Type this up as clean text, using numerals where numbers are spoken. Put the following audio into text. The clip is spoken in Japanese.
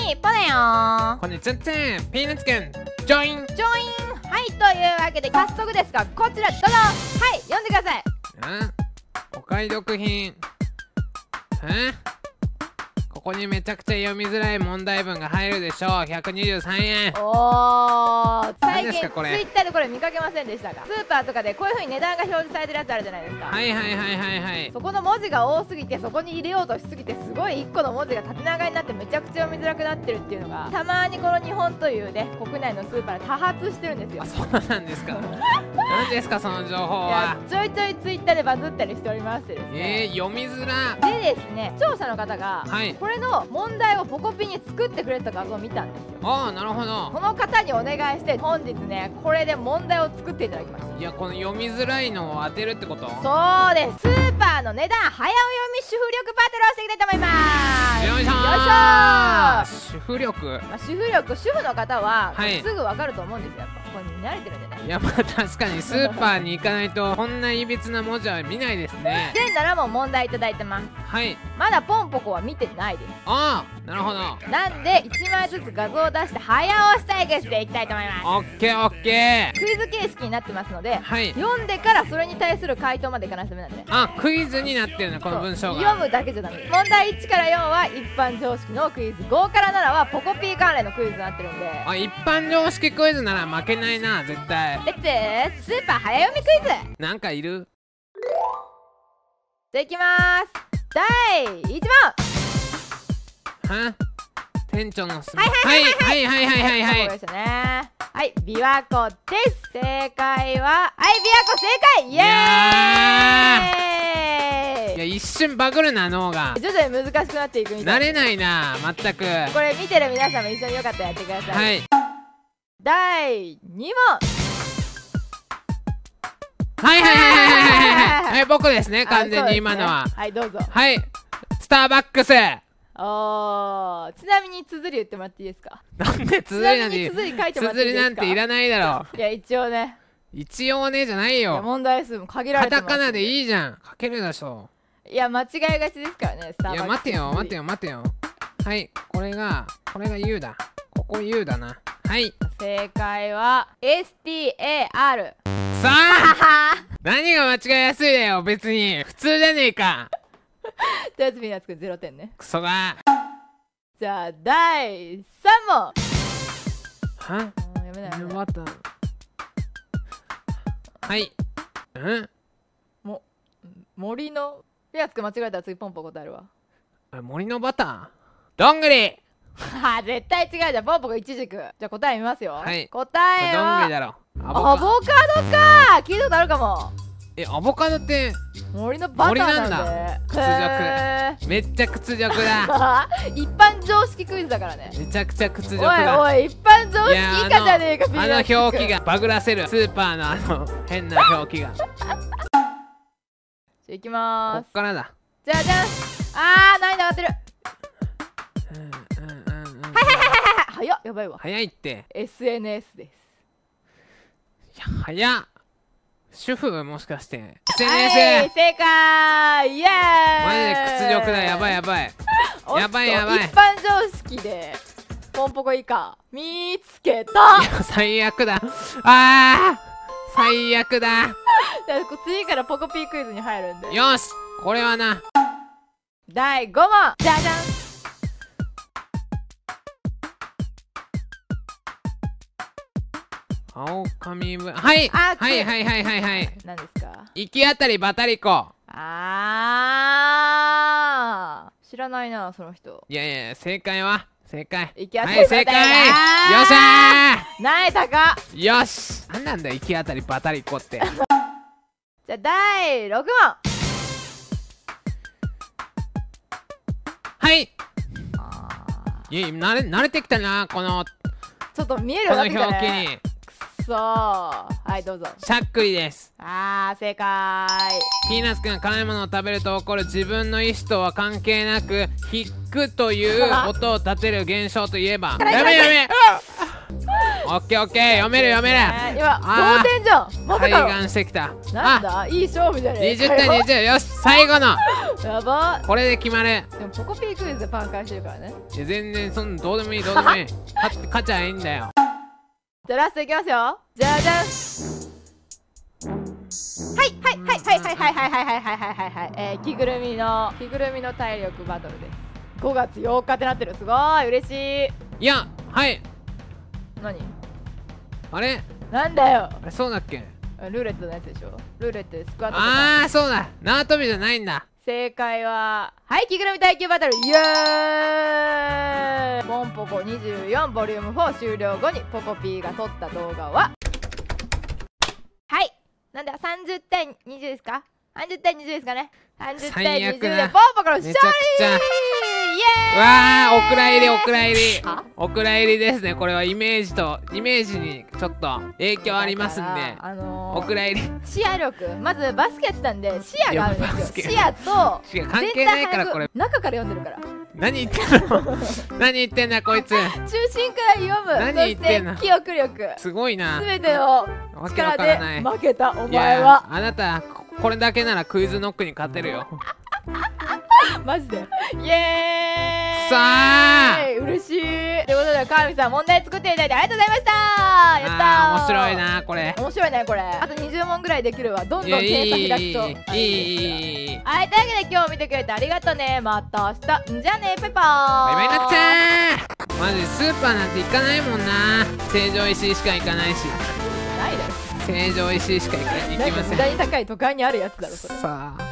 い、ポネよこんにちは、ピーナッツくん、ジョイン。 ジョイン。はい、というわけで早速ですが、こちらどうぞ。はい、読んでください。 お買い得品。ここにめちゃくちゃ読みづらい問題文が入るでしょう。123円。 おー、最近ツイ何ですかこれッターでこれ見かけませんでしたか？スーパーとかでこういう風に値段が表示されてるやつあるじゃないですか。 はいはいはいはいはい。 そこの文字が多すぎて、そこに入れようとしすぎて、すごい1個の文字が縦長になってめちゃくちゃ読みづらくなってるっていうのがたまにこの日本というね、国内のスーパーで多発してるんですよ。 そうなんですか。何ですかその情報いやは。 ちょいちょいツイッターでバズったりしておりましてですね、 読みづら。 でですね、視聴者の方が、 はいこれの問題をポコピに作ってくれた画像を見たんですよ。 ああ、なるほど。 この方にお願いして本日ね、これで問題を作っていただきました。 いや、この読みづらいのを当てるってこと？ そうです。スーパーの値段早読み主婦力バトルをしていきたいと思います。 よいしょー。 主婦力。 まあ、主婦力、主婦の方は、 はいすぐ分かると思うんですよ。やっぱここに慣れてるんでね。 いや、まあ確かにスーパーに行かないとこんないびつな文字は見ないですね。 全7問問題いただいてます。 はい。 まだポンポコは見てないです。 ああ、なるほど。 なんで1枚ずつ画像を出して早押し対決していきたいと思います。 オッケーオッケー。 クイズ形式になってますので、 はい。 読んでからそれに対する回答までいかないとダメなんでね。 あ、クイズになってるなこの文章が。 読むだけじゃダメ。問題1から4は一般常識のクイズ、5から7はポコピー関連のクイズになってるんで、 あ、一般常識クイズなら負けないな絶対。 レッツスーパー早読みクイズ。 なんかいる？ じゃあいきまーす。第1問。 は？店長のすみ。はいはいはいはいはいはい。 そうでしたね。はい、琵琶湖です。正解は、はい、琵琶湖正解。イエーイ。 いや、一瞬バグるな脳が。 徐々に難しくなっていくみたい。 慣れないな全く。 これ見てる皆さんも一緒によかったらやってください。 はい。 第2問。 はいはいはいはいはいはい。はい、僕ですね完全に今のは。 はい、どうぞ。 はい。スターバックス。 おー、ちなみに綴り言ってもらっていいですか？ なんで綴りなんて。 綴り書いてもらっていいですか？ 綴りなんていらないだろ。 いや、一応ね。 一応ねじゃないいや、 よ。 問題数も限られてます。 カタカナでいいじゃん。書けるでしょ。 いや、間違いがちですからね、スターバックス。 いや、待てよ待てよ待てよ。はい、これが U だ。ここ U だな。はい。 正解は STAR。 さあ何が間違いやすいだよ別に普通じゃねえか。 とりあえずみんなつく0点ね。 クソが。 じゃあ第3問。 は？ やめなよ。 はい。 森のやつく間違えたら次ポンポン答えるわ。 森のバター。どんぐり。 は絶対違うじゃん。ポンポコイチジク。じゃあ答え見ますよ。 はい答えどんぐはりだろ。 アボカドか。聞いたことあるかも。 アボカドって森のバターなんで。 屈辱。めっちゃ屈辱だ。 一般常識クイズだからね。 めちゃくちゃ屈辱おいだ。 おい、一般常識以下じゃねえか。 あの表記がバグらせる。スーパーの変な表記が。 いきまーす。 こっからだ。 じゃじゃん。難易度上がってる。早っ、やばいわ。 早いって。 SNS です。 いや早っ。主婦もしかして SNS。 SNS。 正解。イエーイ。 マジで屈辱だ。やばいやばいやばいやばい。 一般常識でポンポコ以下見つけた。 いや最悪だ。最悪だ。 次からポコピークイズに入るんで。 よし、これはな。 第5問。じゃじゃん。 青髪ぶ。はいはいはいはいはいはい。 何ですか？ 行き当たりばたりこ。 知らないなその人。 いやいや、正解は正解。 行き当たはい、正りばたり解。よっしゃなえたか。 ー。よし。なんなんだ行き当たりばたりこって。 じゃあ第6問。 はい。いや慣れてきたなこのちょっと見えるようになってきたね。 この表記に。 くそー。はいどうぞ。 しゃっくりです。 正解。 ピーナッツくん、辛いものを食べると起こる自分の意思とは関係なくヒックという音を立てる現象といえば。やめやめ。 オッケーオッケー、読める読める。 今あー同点じゃん。まさか開の眼してきた。 なんだいい勝負じゃねえか 20対よ。 20。よし、最後のやば。 これで決まる。 でもポコピークイズでパン返してるからね。 いや全然そんなどうでもいいどうでもいい。勝ちゃいいんだよ。 じゃあラストいきますよ。じゃじゃん。はいはいはいはいはいはいはいはいはいはいはい。着ぐるみの体力バトルです。5月8日ってなってる。すごい嬉しい。 いや、はい。 何あれなんだよ。 あれそうだっけ。 ルーレットのやつでしょ。ルーレットでスクワットとか。 ああ、そうだ。縄跳びじゃないんだ。 正解ははい、着ぐるみ耐久バトルイエーイ。ポンポコ24ボリューム4終了後にポコピーが撮った動画ははい、なんだ30対20ですか。30対20ですかね。30対20でポンポコの勝利。 めちゃくちゃイエーイ。 わあ、お蔵入りお蔵入りはお蔵入りですね。これはイメージにちょっと影響ありますんで、お蔵入り。 視野力、まずバスケやってたんで視野があるんですよ。視野と違う、関係ないからこれ。 中から読んでるから。 何言ってんの何言ってんだこいつ。 中心から読む。 何言ってんの。 そして記憶力、 すごいな。 すべてのわけわからない。 力で負けたおいや前は。 あなたこれだけならクイズノックに勝てるよ。 マジでイエーイ。 さあ嬉しい。ということで川見さん問題作っていただいてありがとうございました。やったー。 面白いなこれ。 面白いねこれ。あと20問ぐらいできるわ。どんどん点差開きそう。 いい。 はい、というわけで今日見てくれてありがとうね。また明日。じゃあね、ペパー。 バイバイなっちゃー。マジスーパーなんて行かないもんな。成城石井しか行かないし。 ないだろ。 成城石井しか行きません。 無駄に高い都会にあるやつだろそれ。 さあ。